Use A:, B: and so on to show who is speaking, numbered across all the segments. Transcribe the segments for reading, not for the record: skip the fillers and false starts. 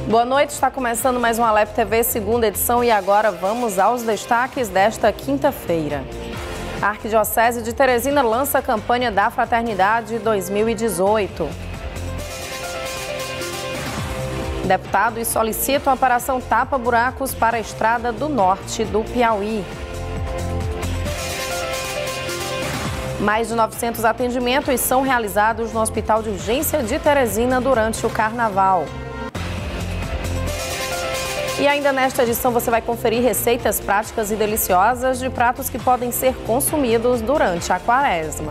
A: Boa noite, está começando mais um Alep TV, segunda edição, e agora vamos aos destaques desta quinta-feira. A Arquidiocese de Teresina lança a campanha da Fraternidade 2018. Deputados solicitam a operação tapa-buracos para a Estrada do Norte do Piauí. Mais de 900 atendimentos são realizados no Hospital de Urgência de Teresina durante o Carnaval. E ainda nesta edição você vai conferir receitas práticas e deliciosas de pratos que podem ser consumidos durante a Quaresma.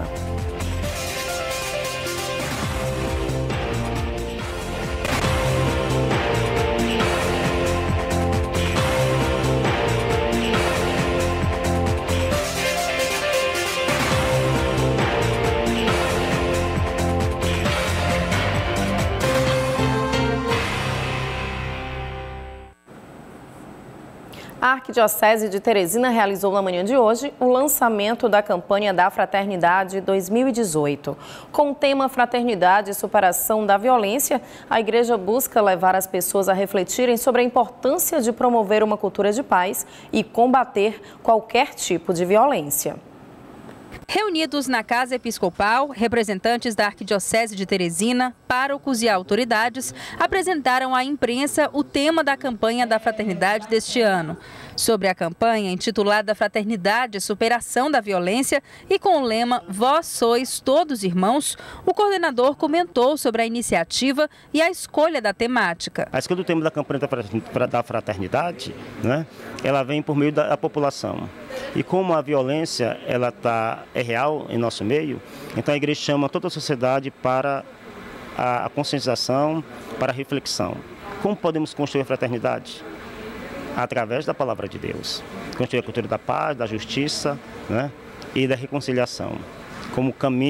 A: A Arquidiocese de Teresina realizou na manhã de hoje o lançamento da campanha da Fraternidade 2018. Com o tema Fraternidade e Superação da Violência, a igreja busca levar as pessoas a refletirem sobre a importância de promover uma cultura de paz e combater qualquer tipo de violência.
B: Reunidos na Casa Episcopal, representantes da Arquidiocese de Teresina, párocos e autoridades apresentaram à imprensa o tema da campanha da Fraternidade deste ano. Sobre a campanha intitulada Fraternidade e Superação da Violência e com o lema Vós sois todos irmãos, o coordenador comentou sobre a iniciativa e a escolha da temática.
C: A escolha do tema da campanha da Fraternidade, né, ela vem por meio da população. E como a violência é real em nosso meio, então a igreja chama toda a sociedade para a conscientização, para a reflexão. Como podemos construir a fraternidade? Através da palavra de Deus. Construir a cultura da paz, da justiça, né, e da reconciliação, como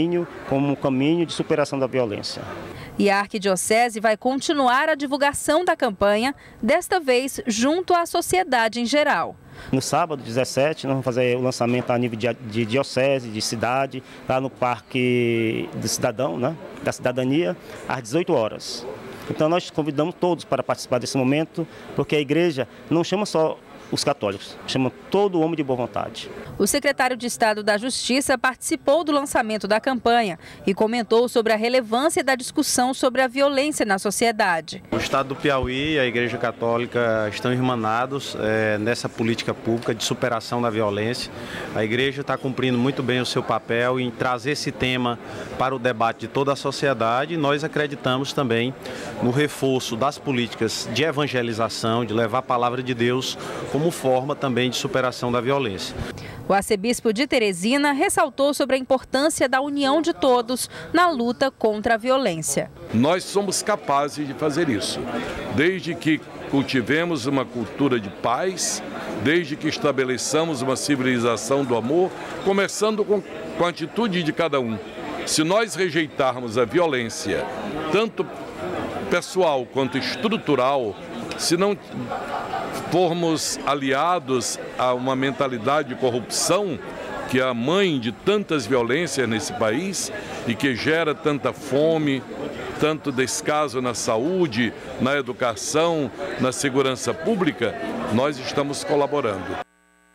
C: um caminho de superação da violência.
B: E a Arquidiocese vai continuar a divulgação da campanha, desta vez junto à sociedade em geral.
C: No sábado, 17, nós vamos fazer o lançamento a nível de diocese, de cidade, lá no Parque do Cidadão, né, da Cidadania, às 18 horas. Então nós convidamos todos para participar desse momento, porque a igreja não chama só os católicos, chama todo homem de boa vontade.
B: O secretário de Estado da Justiça participou do lançamento da campanha e comentou sobre a relevância da discussão sobre a violência na sociedade.
D: O Estado do Piauí e a Igreja Católica estão irmanados nessa política pública de superação da violência. A Igreja está cumprindo muito bem o seu papel em trazer esse tema para o debate de toda a sociedade, e nós acreditamos também no reforço das políticas de evangelização, de levar a palavra de Deus como forma também de superação da violência.
B: O arcebispo de Teresina ressaltou sobre a importância da união de todos na luta contra a violência.
E: Nós somos capazes de fazer isso, desde que cultivemos uma cultura de paz, desde que estabeleçamos uma civilização do amor, começando com a atitude de cada um. Se nós rejeitarmos a violência, tanto pessoal quanto estrutural, se não formos aliados a uma mentalidade de corrupção, que é a mãe de tantas violências nesse país e que gera tanta fome, tanto descaso na saúde, na educação, na segurança pública, nós estamos colaborando.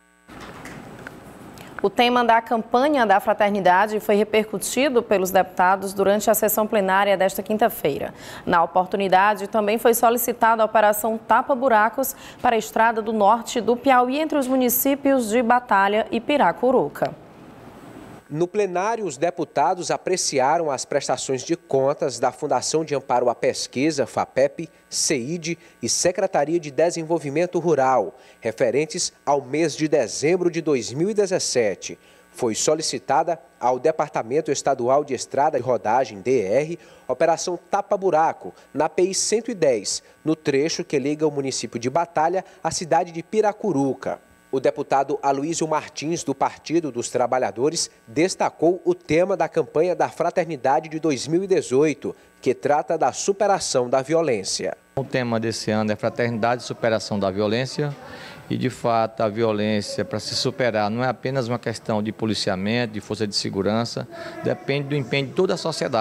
A: O tema da campanha da Fraternidade foi repercutido pelos deputados durante a sessão plenária desta quinta-feira. Na oportunidade, também foi solicitada a operação Tapa-Buracos para a Estrada do Norte do Piauí entre os municípios de Batalha e Piracuruca.
F: No plenário, os deputados apreciaram as prestações de contas da Fundação de Amparo à Pesquisa, FAPEP, CEID e Secretaria de Desenvolvimento Rural, referentes ao mês de dezembro de 2017. Foi solicitada ao Departamento Estadual de Estrada e Rodagem, DR, operação Tapa-Buraco, na PI 110, no trecho que liga o município de Batalha à cidade de Piracuruca. O deputado Aloísio Martins, do Partido dos Trabalhadores, destacou o tema da campanha da Fraternidade de 2018, que trata da superação da violência.
G: O tema desse ano é Fraternidade e Superação da Violência. E, de fato, a violência, para se superar, não é apenas uma questão de policiamento, de força de segurança, depende do empenho de toda a sociedade.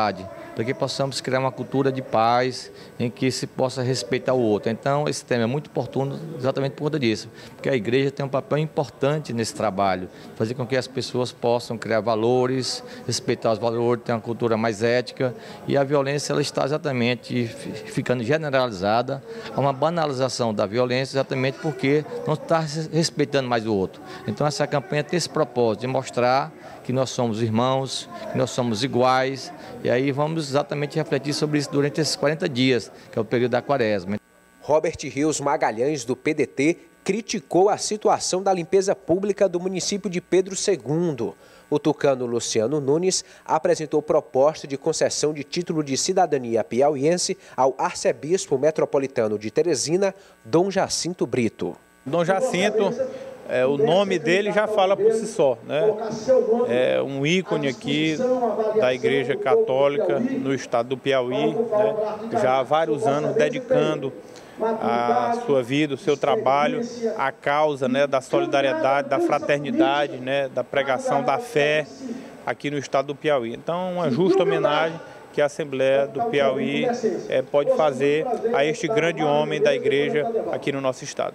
G: para que possamos criar uma cultura de paz em que se possa respeitar o outro. Então, esse tema é muito oportuno exatamente por conta disso, porque a igreja tem um papel importante nesse trabalho, fazer com que as pessoas possam criar valores, respeitar os valores, ter uma cultura mais ética, e a violência ela está exatamente ficando generalizada, há uma banalização da violência exatamente porque não está respeitando mais o outro. Então, essa campanha tem esse propósito de mostrar que nós somos irmãos, que nós somos iguais, e aí vamos exatamente refletir sobre isso durante esses 40 dias, que é o período da Quaresma.
F: Robert Rios Magalhães, do PDT, criticou a situação da limpeza pública do município de Pedro II. O tucano Luciano Nunes apresentou proposta de concessão de título de cidadania piauiense ao arcebispo metropolitano de Teresina, Dom Jacinto Brito.
H: Dom Jacinto, o nome dele já fala por si só, né? É um ícone aqui da Igreja Católica no estado do Piauí, né? Já há vários anos dedicando a sua vida, o seu trabalho, à causa, né, da solidariedade, da fraternidade, né, da pregação da fé aqui no estado do Piauí. Então, uma justa homenagem que a Assembleia do Piauí pode fazer a este grande homem da igreja aqui no nosso estado.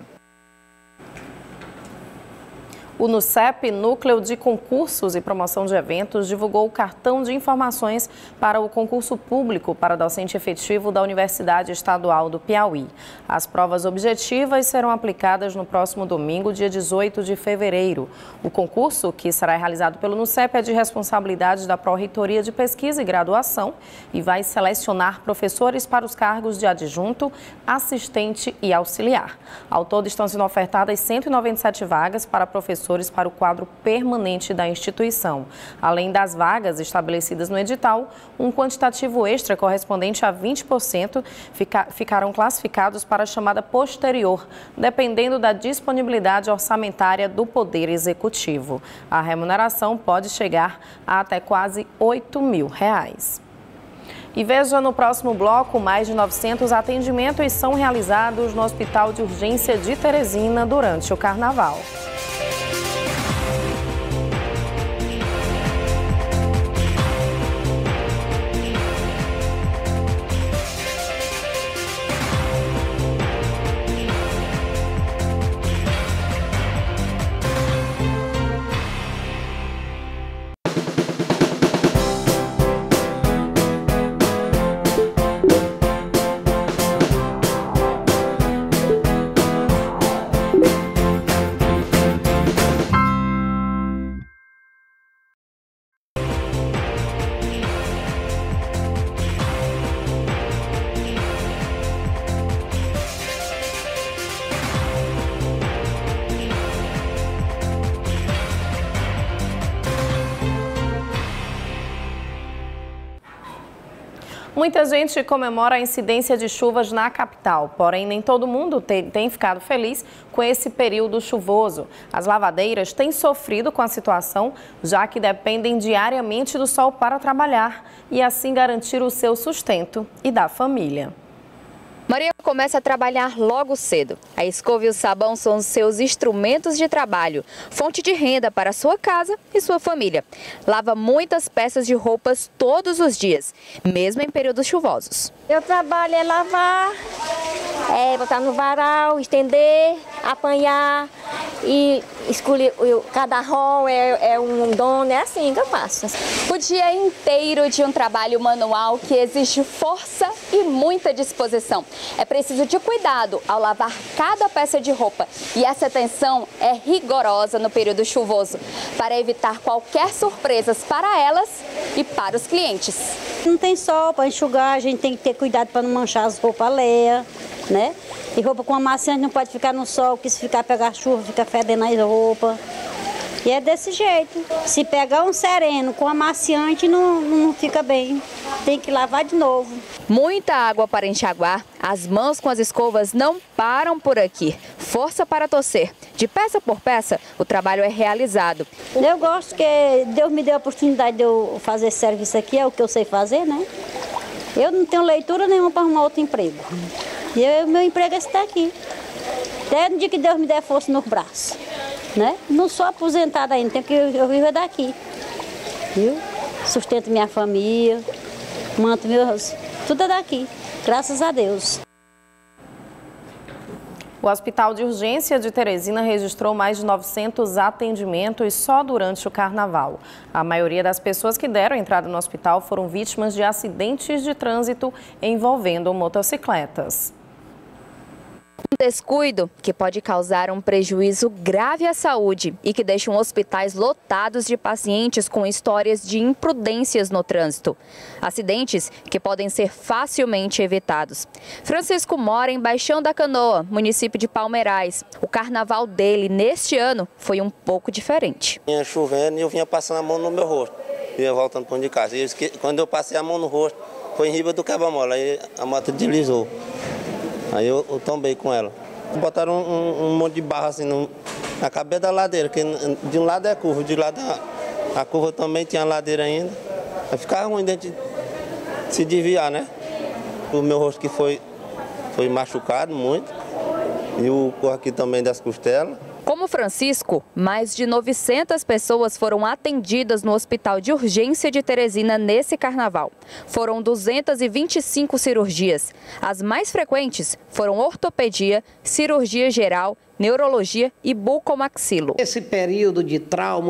A: O NUCEP, Núcleo de Concursos e Promoção de Eventos, divulgou o cartão de informações para o concurso público para docente efetivo da Universidade Estadual do Piauí. As provas objetivas serão aplicadas no próximo domingo, dia 18 de fevereiro. O concurso, que será realizado pelo NUCEP, é de responsabilidade da Pró-Reitoria de Pesquisa e Graduação e vai selecionar professores para os cargos de adjunto, assistente e auxiliar. Ao todo, estão sendo ofertadas 197 vagas para professores para o quadro permanente da instituição. Além das vagas estabelecidas no edital, um quantitativo extra correspondente a 20% ficarão classificados para a chamada posterior, dependendo da disponibilidade orçamentária do Poder Executivo. A remuneração pode chegar a até quase R$ 8.000. E veja no próximo bloco, mais de 900 atendimentos são realizados no Hospital de Urgência de Teresina durante o Carnaval. Muita gente comemora a incidência de chuvas na capital, porém nem todo mundo tem ficado feliz com esse período chuvoso. As lavadeiras têm sofrido com a situação, já que dependem diariamente do sol para trabalhar e assim garantir o seu sustento e da família.
I: Maria começa a trabalhar logo cedo. A escova e o sabão são os seus instrumentos de trabalho, fonte de renda para sua casa e sua família. Lava muitas peças de roupas todos os dias, mesmo em períodos chuvosos.
J: Meu trabalho é lavar, botar no varal, estender, apanhar e escolher cada rol é um dono, é assim que eu faço.
I: O dia inteiro de um trabalho manual que exige força e muita disposição. É preciso de cuidado ao lavar cada peça de roupa e essa atenção é rigorosa no período chuvoso para evitar qualquer surpresas para elas e para os clientes.
J: Não tem sol para enxugar, a gente tem que ter cuidado para não manchar as roupas alheias, né? E roupa com amaciante não pode ficar no sol, porque se pegar chuva, fica fedendo as roupas. E é desse jeito. Se pegar um sereno com amaciante, não fica bem. Tem que lavar de novo.
I: Muita água para enxaguar, as mãos com as escovas não param por aqui. Força para torcer. De peça por peça, o trabalho é realizado.
J: Eu gosto que Deus me deu a oportunidade de eu fazer esse serviço aqui, é o que eu sei fazer, né? Eu não tenho leitura nenhuma para arrumar outro emprego. E meu emprego é esse daqui. Até no dia que Deus me der força nos braços, né? Não sou aposentada ainda, eu vivo daqui, viu? Sustento minha família, manto meus, tudo é daqui, graças a Deus.
A: O Hospital de Urgência de Teresina registrou mais de 900 atendimentos só durante o Carnaval. A maioria das pessoas que deram entrada no hospital foram vítimas de acidentes de trânsito envolvendo motocicletas.
I: Um descuido que pode causar um prejuízo grave à saúde e que deixa hospitais lotados de pacientes com histórias de imprudências no trânsito. Acidentes que podem ser facilmente evitados. Francisco mora em Baixão da Canoa, município de Palmeirais. O carnaval dele neste ano foi um pouco diferente.
K: Vinha chovendo e eu vinha passando a mão no meu rosto. Vinha voltando para onde de casa. Quando eu passei a mão no rosto, foi em riba do quebra-mola. Aí a moto deslizou. Aí eu tombei com ela. Botaram um monte de barro assim na cabeça da ladeira, que de um lado é curva, de lado a curva também tinha ladeira ainda. Aí ficava ruim de se desviar, né? O meu rosto que foi machucado muito, e o corpo aqui também das costelas.
I: Como Francisco, mais de 900 pessoas foram atendidas no Hospital de Urgência de Teresina nesse carnaval. Foram 225 cirurgias. As mais frequentes foram ortopedia, cirurgia geral, neurologia e bucomaxilo.
L: Nesse período de trauma,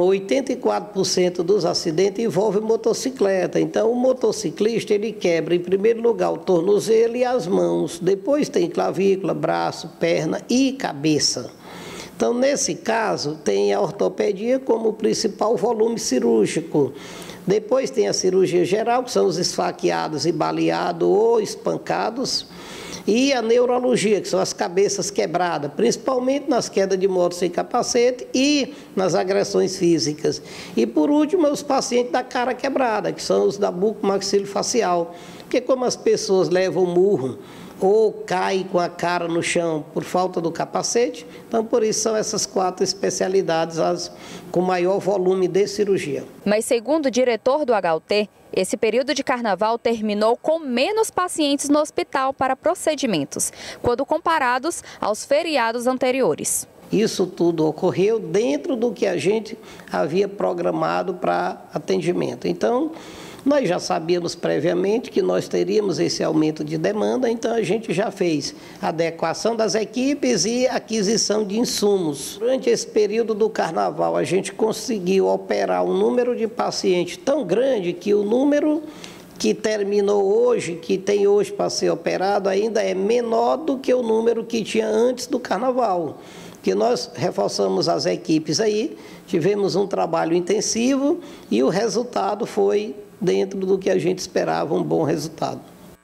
L: 84% dos acidentes envolvem motocicleta. Então, o motociclista ele quebra, em primeiro lugar, o tornozelo e as mãos. Depois tem clavícula, braço, perna e cabeça. Então, nesse caso, tem a ortopedia como principal volume cirúrgico. Depois tem a cirurgia geral, que são os esfaqueados e baleados ou espancados. E a neurologia, que são as cabeças quebradas, principalmente nas quedas de moto sem capacete e nas agressões físicas. E, por último, os pacientes da cara quebrada, que são os da bucomaxilofacial. Porque como as pessoas levam murro, ou cai com a cara no chão por falta do capacete. Então, por isso, são essas 4 especialidades as com maior volume de cirurgia.
I: Mas, segundo o diretor do HUT, esse período de carnaval terminou com menos pacientes no hospital para procedimentos, quando comparados aos feriados anteriores.
L: Isso tudo ocorreu dentro do que a gente havia programado para atendimento. Então, nós já sabíamos previamente que nós teríamos esse aumento de demanda, então a gente já fez adequação das equipes e aquisição de insumos. Durante esse período do carnaval, a gente conseguiu operar um número de pacientes tão grande que o número que terminou hoje, que tem hoje para ser operado, ainda é menor do que o número que tinha antes do carnaval. Que nós reforçamos as equipes aí, tivemos um trabalho intensivo e o resultado foi dentro do que a gente esperava, um bom resultado.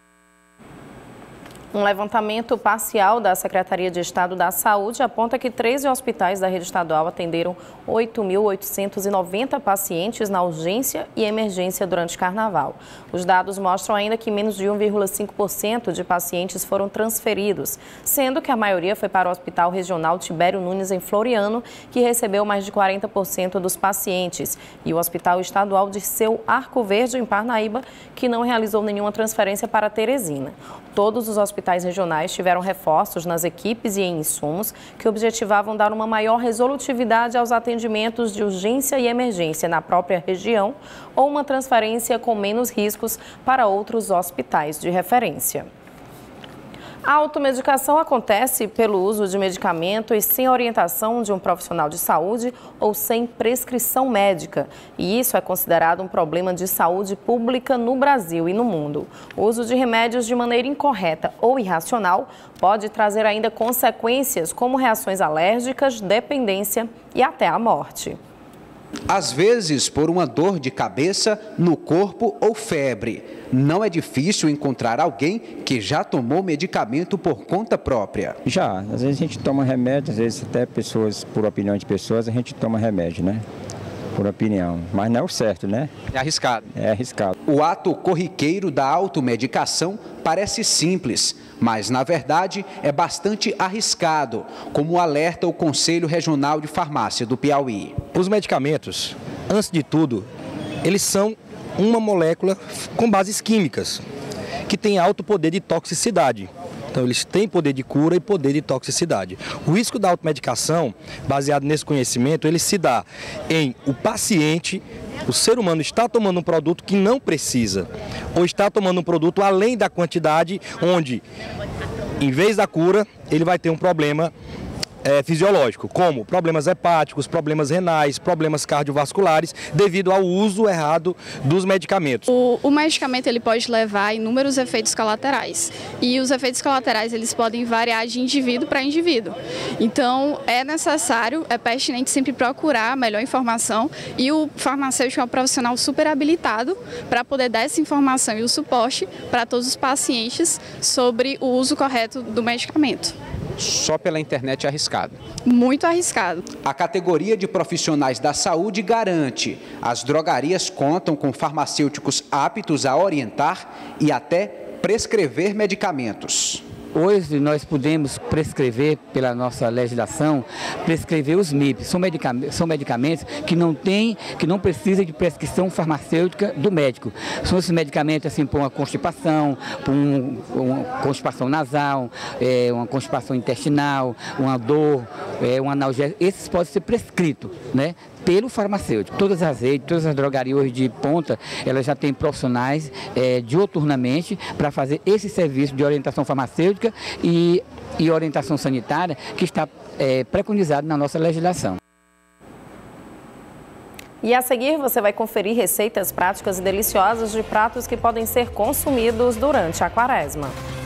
A: Um levantamento parcial da Secretaria de Estado da Saúde aponta que 13 hospitais da rede estadual atenderam 8.890 pacientes na urgência e emergência durante o carnaval. Os dados mostram ainda que menos de 1,5% de pacientes foram transferidos, sendo que a maioria foi para o Hospital Regional Tibério Nunes, em Floriano, que recebeu mais de 40% dos pacientes, e o Hospital Estadual Dirceu Arco Verde, em Parnaíba, que não realizou nenhuma transferência para Teresina. Todos os hospitais regionais tiveram reforços nas equipes e em insumos que objetivavam dar uma maior resolutividade aos atendimentos de urgência e emergência na própria região ou uma transferência com menos riscos para outros hospitais de referência. A automedicação acontece pelo uso de medicamentos sem orientação de um profissional de saúde ou sem prescrição médica. E isso é considerado um problema de saúde pública no Brasil e no mundo. O uso de remédios de maneira incorreta ou irracional pode trazer ainda consequências como reações alérgicas, dependência e até a morte.
M: Às vezes por uma dor de cabeça, no corpo ou febre. Não é difícil encontrar alguém que já tomou medicamento por conta própria.
N: Já, às vezes a gente toma remédio, às vezes até pessoas, por opinião de pessoas, a gente toma remédio, né? Por opinião, mas não é o certo, né?
M: É arriscado.
N: É arriscado.
M: O ato corriqueiro da automedicação parece simples, mas na verdade é bastante arriscado, como alerta o Conselho Regional de Farmácia do Piauí.
O: Os medicamentos, antes de tudo, eles são uma molécula com bases químicas, que tem alto poder de toxicidade. Então, eles têm poder de cura e poder de toxicidade. O risco da automedicação, baseado nesse conhecimento, ele se dá em o paciente, o ser humano está tomando um produto que não precisa, ou está tomando um produto além da quantidade, onde, em vez da cura, ele vai ter um problema fisiológico, como problemas hepáticos, problemas renais, problemas cardiovasculares, devido ao uso errado dos medicamentos.
P: O medicamento ele pode levar a inúmeros efeitos colaterais, e os efeitos colaterais eles podem variar de indivíduo para indivíduo. Então é necessário, é pertinente sempre procurar a melhor informação, e o farmacêutico é um profissional super habilitado para poder dar essa informação e o suporte para todos os pacientes sobre o uso correto do medicamento.
M: Só pela internet é arriscado.
P: Muito arriscado.
M: A categoria de profissionais da saúde garante: as drogarias contam com farmacêuticos aptos a orientar e até prescrever medicamentos.
Q: Hoje nós podemos prescrever, pela nossa legislação, prescrever os MIPs. São medicamentos que não precisam de prescrição farmacêutica do médico. São esses medicamentos assim, para uma constipação, para uma constipação nasal, uma constipação intestinal, uma dor, um analgésico. Esses podem ser prescritos, né, pelo farmacêutico. Todas as redes, todas as drogarias hoje de ponta, elas já têm profissionais diuturnamente para fazer esse serviço de orientação farmacêutica e orientação sanitária que está preconizado na nossa legislação.
A: E a seguir você vai conferir receitas práticas e deliciosas de pratos que podem ser consumidos durante a Quaresma.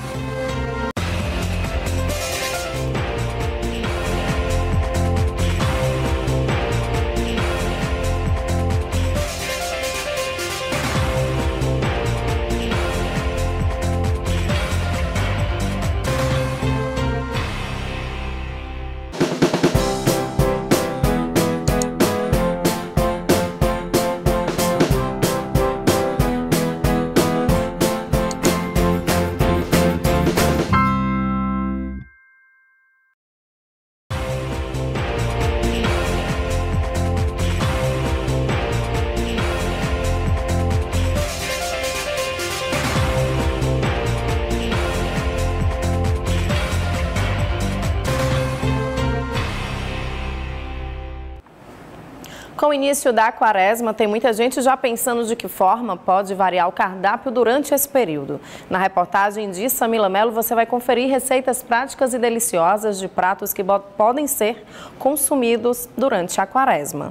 A: Com o início da Quaresma, tem muita gente já pensando de que forma pode variar o cardápio durante esse período. Na reportagem de Samila Mello, você vai conferir receitas práticas e deliciosas de pratos que podem ser consumidos durante a Quaresma.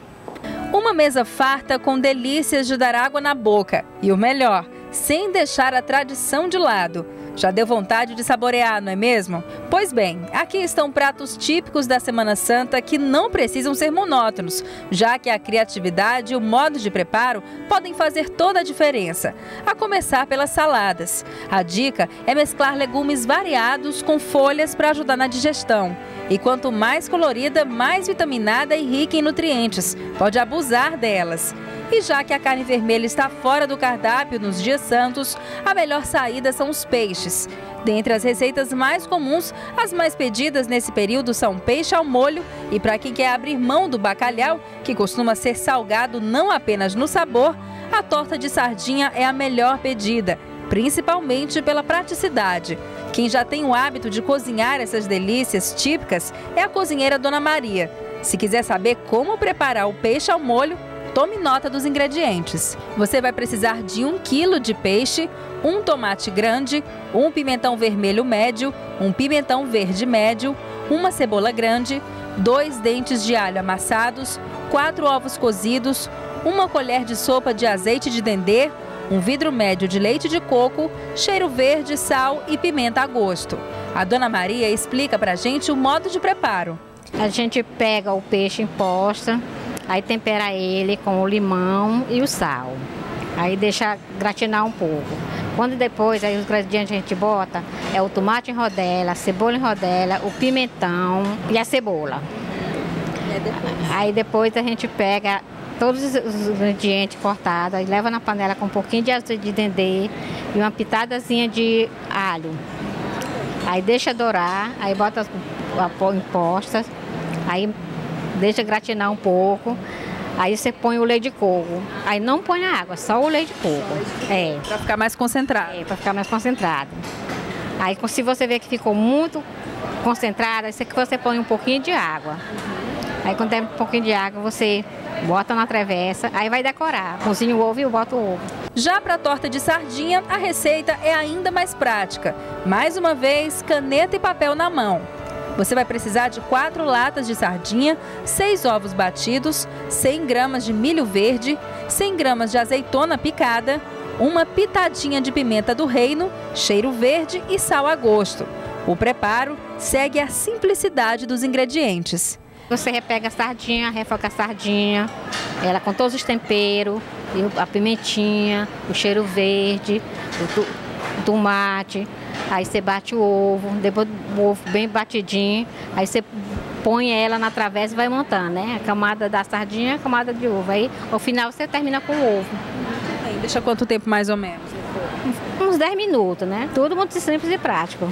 B: Uma mesa farta com delícias de dar água na boca. E o melhor, sem deixar a tradição de lado. Já deu vontade de saborear, não é mesmo? Pois bem, aqui estão pratos típicos da Semana Santa que não precisam ser monótonos, já que a criatividade e o modo de preparo podem fazer toda a diferença. A começar pelas saladas. A dica é mesclar legumes variados com folhas para ajudar na digestão. E quanto mais colorida, mais vitaminada e rica em nutrientes. Pode abusar delas. E já que a carne vermelha está fora do cardápio nos dias santos, a melhor saída são os peixes. Dentre as receitas mais comuns, as mais pedidas nesse período são peixe ao molho e para quem quer abrir mão do bacalhau, que costuma ser salgado não apenas no sabor, a torta de sardinha é a melhor pedida, principalmente pela praticidade. Quem já tem o hábito de cozinhar essas delícias típicas é a cozinheira Dona Maria. Se quiser saber como preparar o peixe ao molho, tome nota dos ingredientes. Você vai precisar de 1 quilo de peixe, um tomate grande, um pimentão vermelho médio, um pimentão verde médio, uma cebola grande, 2 dentes de alho amassados, 4 ovos cozidos, 1 colher de sopa de azeite de dendê, um vidro médio de leite de coco, cheiro verde, sal e pimenta a gosto. A Dona Maria explica pra gente o modo de preparo.
R: A gente pega o peixe em posta, aí tempera ele com o limão e o sal. Aí deixa gratinar um pouco. Quando depois, aí os ingredientes a gente bota, é o tomate em rodela, a cebola em rodela, o pimentão e a cebola. Aí depois a gente pega todos os ingredientes cortados e leva na panela com um pouquinho de azeite de dendê e uma pitadazinha de alho. Aí deixa dourar, aí bota em postas, aí deixa gratinar um pouco, aí você põe o leite de coco. Aí não põe a água, só o leite de coco.
B: Para ficar mais concentrado.
R: Para ficar mais concentrado. Aí se você vê que ficou muito concentrada, você põe um pouquinho de água. Aí quando der um pouquinho de água, você bota na travessa, aí vai decorar. Cozinha o ovo e bota o ovo.
B: Já para a torta de sardinha, a receita é ainda mais prática. Mais uma vez, caneta e papel na mão. Você vai precisar de 4 latas de sardinha, 6 ovos batidos, 100 gramas de milho verde, 100 gramas de azeitona picada, uma pitadinha de pimenta do reino, cheiro verde e sal a gosto. O preparo segue a simplicidade dos ingredientes.
R: Você repega a sardinha, refoga a sardinha, ela com todos os temperos, a pimentinha, o cheiro verde, o tomate. Aí você bate o ovo, depois o ovo bem batidinho, aí você põe ela na travessa e vai montando, né? A camada da sardinha, a camada de ovo. Aí, ao final, você termina com o ovo.
B: Aí, deixa quanto tempo mais ou menos?
R: Uns 10 minutos, né? Tudo muito simples e prático.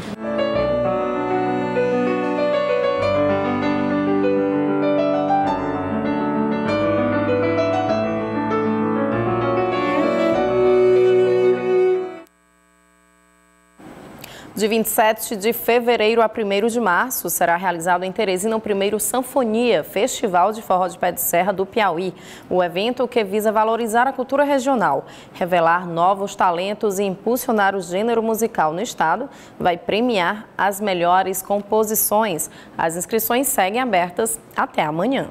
A: De 27 de fevereiro a 1º de março, será realizado em Teresina o primeiro Sanfonia, Festival de Forró de Pé de Serra do Piauí. O evento, que visa valorizar a cultura regional, revelar novos talentos e impulsionar o gênero musical no estado, vai premiar as melhores composições. As inscrições seguem abertas até amanhã.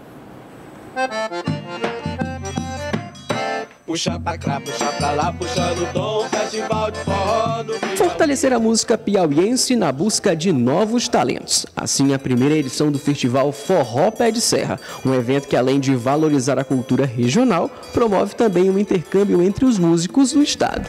S: Puxa pra cá, puxa pra lá, puxando o tom, festival de forró do Piauí.
T: Fortalecer a música piauiense na busca de novos talentos. Assim, a primeira edição do Festival Forró Pé de Serra, um evento que, além de valorizar a cultura regional, promove também um intercâmbio entre os músicos do estado.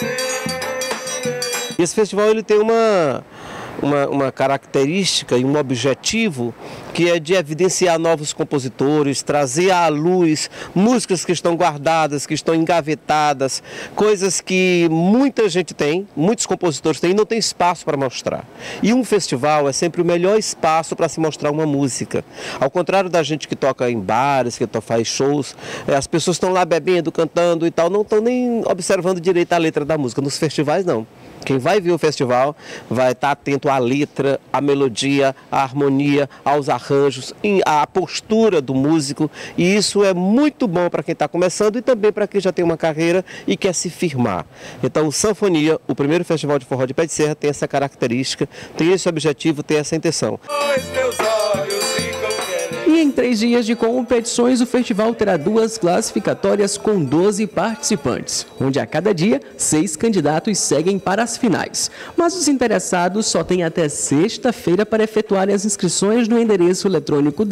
U: Esse festival ele tem uma característica e um objetivo que é de evidenciar novos compositores, trazer à luz músicas que estão guardadas, que estão engavetadas, coisas que muita gente tem, muitos compositores têm e não tem espaço para mostrar. E um festival é sempre o melhor espaço para se mostrar uma música. Ao contrário da gente que toca em bares, que faz shows, as pessoas estão lá bebendo, cantando e tal, não estão nem observando direito a letra da música. Nos festivais, não. Quem vai ver o festival vai estar atento à letra, à melodia, à harmonia, aos arranjos, à postura do músico. E isso é muito bom para quem está começando e também para quem já tem uma carreira e quer se firmar. Então, o Sanfonia, o primeiro festival de forró de Pé de Serra, tem essa característica, tem esse objetivo, tem essa intenção.
T: E em 3 dias de competições, o festival terá 2 classificatórias com 12 participantes, onde a cada dia 6 candidatos seguem para as finais. Mas os interessados só têm até sexta-feira para efetuarem as inscrições no endereço eletrônico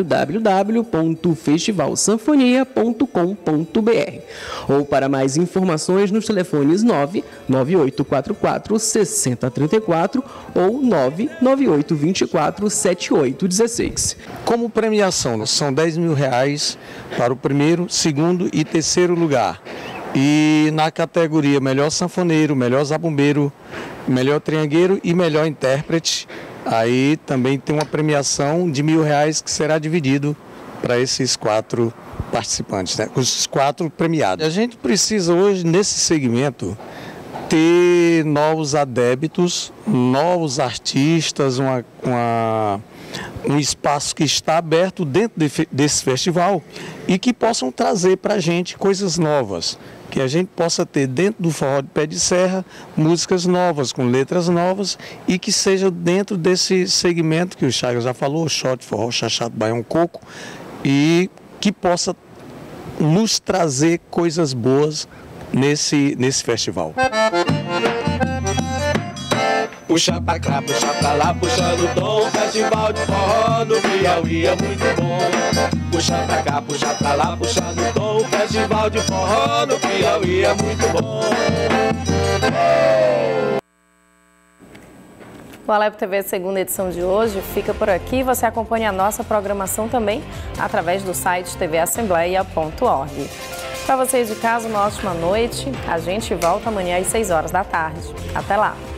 T: www.festivalsanfonia.com.br ou para mais informações nos telefones 99844 6034 ou 99824 7816.
V: Como premiação, são R$10 mil para o primeiro, segundo e terceiro lugar. E na categoria melhor sanfoneiro, melhor zabumbeiro, melhor triangueiro e melhor intérprete, aí também tem uma premiação de R$1.000 que será dividido para esses 4 participantes, né? Os 4 premiados. A gente precisa hoje, nesse segmento, ter novos adeptos, novos artistas, um espaço que está aberto dentro desse festival e que possam trazer para a gente coisas novas, que a gente possa ter dentro do Forró de Pé de Serra músicas novas, com letras novas e que seja dentro desse segmento que o Chagas já falou, shot, forró, chachado, baião, coco, e que possa nos trazer coisas boas nesse festival.
S: Puxa pra cá, puxa pra lá, puxando o tom, festival de forró do Piauí é muito bom. Puxa pra cá, puxa pra lá, puxando o tom, festival de forró do Piauí é muito bom.
A: O Alep TV segunda edição de hoje fica por aqui. Você acompanha a nossa programação também através do site tvassembleia.org. Para vocês de casa, uma ótima noite. A gente volta amanhã às 6 horas da tarde. Até lá!